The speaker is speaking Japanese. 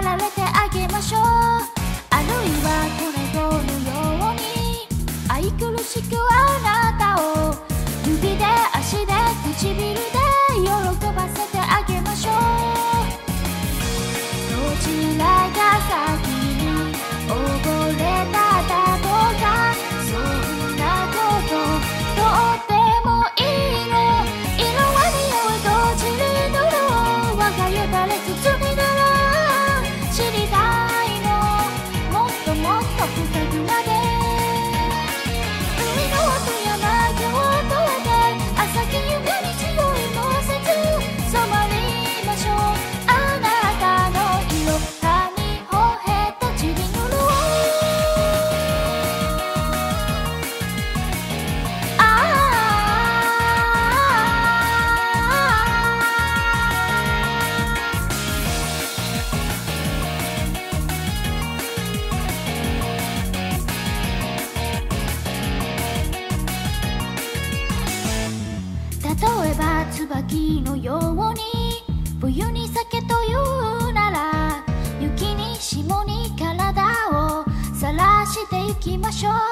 られてあげましょう。あるいはこれとのように愛くるしくあなたを指で足で唇で喜ばせてあげましょう。どちらが先に溺れただろうか、そんなことどうでもいいの。色は似合うどちりのろう、我がよだれ包みなら知りたいの、もっともっと深くまで。海の音や街を越えて朝日夢に強いもせず染まりましょう。あなたの色葉にほへと散りぬろう。例えば椿のように冬に酒というなら雪に霜に体をさらしていきましょう。